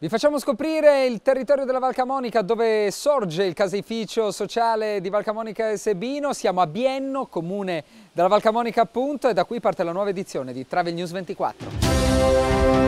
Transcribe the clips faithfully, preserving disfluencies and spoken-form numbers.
Vi facciamo scoprire il territorio della Val Camonica, dove sorge il caseificio sociale di Val Camonica Sebino. Siamo a Bienno, comune della Val Camonica appunto, e da qui parte la nuova edizione di Travel News ventiquattro.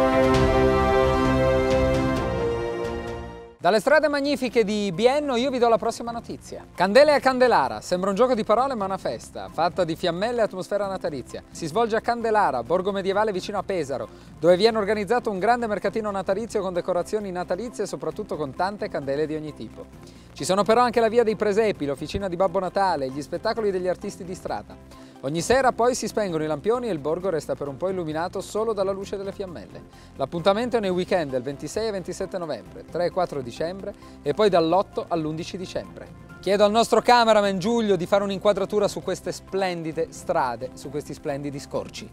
Dalle strade magnifiche di Bienno io vi do la prossima notizia. Candele a Candelara, sembra un gioco di parole ma una festa, fatta di fiammelle e atmosfera natalizia. Si svolge a Candelara, borgo medievale vicino a Pesaro, dove viene organizzato un grande mercatino natalizio con decorazioni natalizie e soprattutto con tante candele di ogni tipo. Ci sono però anche la via dei presepi, l'officina di Babbo Natale e gli spettacoli degli artisti di strada. Ogni sera poi si spengono i lampioni e il borgo resta per un po' illuminato solo dalla luce delle fiammelle. L'appuntamento è nei weekend del ventisei e ventisette novembre, tre e quattro dicembre e poi dall'otto all'undici dicembre. Chiedo al nostro cameraman Giulio di fare un'inquadratura su queste splendide strade, su questi splendidi scorci.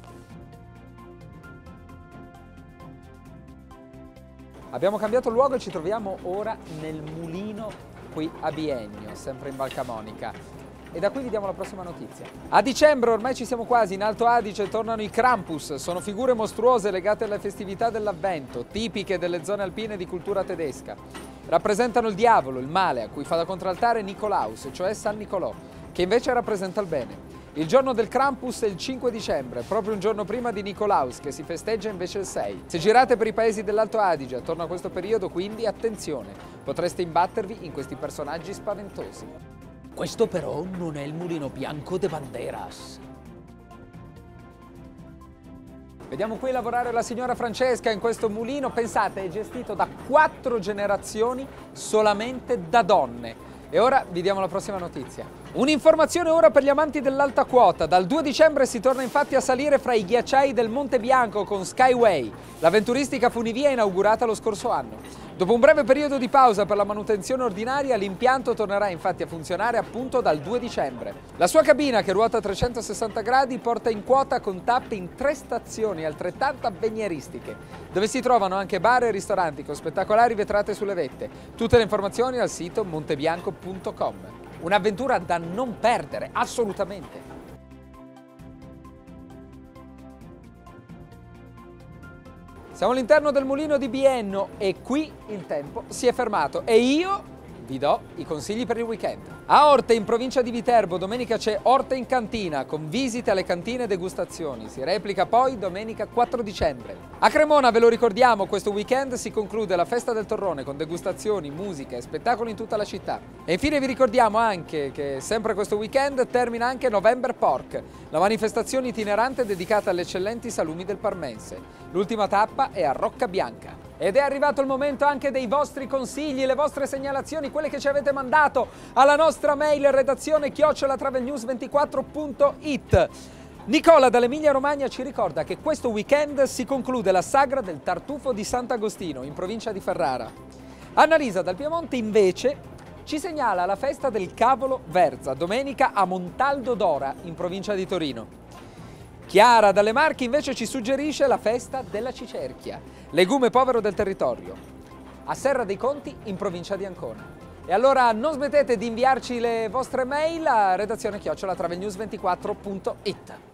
Abbiamo cambiato luogo e ci troviamo ora nel mulino qui a Bienno, sempre in Val Camonica. E da qui vi diamo la prossima notizia. A dicembre, ormai ci siamo quasi, in Alto Adige tornano i Krampus. Sono figure mostruose legate alle festività dell'Avvento, tipiche delle zone alpine di cultura tedesca. Rappresentano il diavolo, il male, a cui fa da contraltare Nicolaus, cioè San Nicolò, che invece rappresenta il bene. Il giorno del Krampus è il cinque dicembre, proprio un giorno prima di Nicolaus, che si festeggia invece il sei. Se girate per i paesi dell'Alto Adige attorno a questo periodo, quindi, attenzione, potreste imbattervi in questi personaggi spaventosi. Questo però non è il mulino bianco de Banderas. Vediamo qui lavorare la signora Francesca in questo mulino. Pensate, è gestito da quattro generazioni solamente da donne. E ora vi diamo la prossima notizia. Un'informazione ora per gli amanti dell'alta quota. Dal due dicembre si torna infatti a salire fra i ghiacciai del Monte Bianco con Skyway, l'avventuristica funivia inaugurata lo scorso anno. Dopo un breve periodo di pausa per la manutenzione ordinaria, l'impianto tornerà infatti a funzionare appunto dal due dicembre. La sua cabina, che ruota a trecentosessanta gradi, porta in quota con tappe in tre stazioni altrettanto avvenieristiche, dove si trovano anche bar e ristoranti con spettacolari vetrate sulle vette. Tutte le informazioni al sito montebianco punto com. Un'avventura da non perdere, assolutamente! Siamo all'interno del mulino di Bienno e qui il tempo si è fermato e io vi do i consigli per il weekend. A Orte, in provincia di Viterbo, domenica c'è Orte in cantina con visite alle cantine e degustazioni. Si replica poi domenica quattro dicembre. A Cremona, ve lo ricordiamo, questo weekend si conclude la festa del torrone con degustazioni, musica e spettacoli in tutta la città. E infine vi ricordiamo anche che sempre questo weekend termina anche November Pork, la manifestazione itinerante dedicata alle eccellenti salumi del parmense. L'ultima tappa è a Rocca Bianca. Ed è arrivato il momento anche dei vostri consigli, le vostre segnalazioni, quelle che ci avete mandato alla nostra mail redazione chiocciola travelnews ventiquattro punto it. Nicola dall'Emilia Romagna ci ricorda che questo weekend si conclude la sagra del tartufo di Sant'Agostino in provincia di Ferrara. Annalisa dal Piemonte invece ci segnala la festa del cavolo Verza, domenica a Montaldo d'Ora in provincia di Torino. Chiara dalle Marche invece ci suggerisce la festa della cicerchia, legume povero del territorio, a Serra dei Conti in provincia di Ancona. E allora non smettete di inviarci le vostre mail a redazione chiocciola travelnews ventiquattro punto it.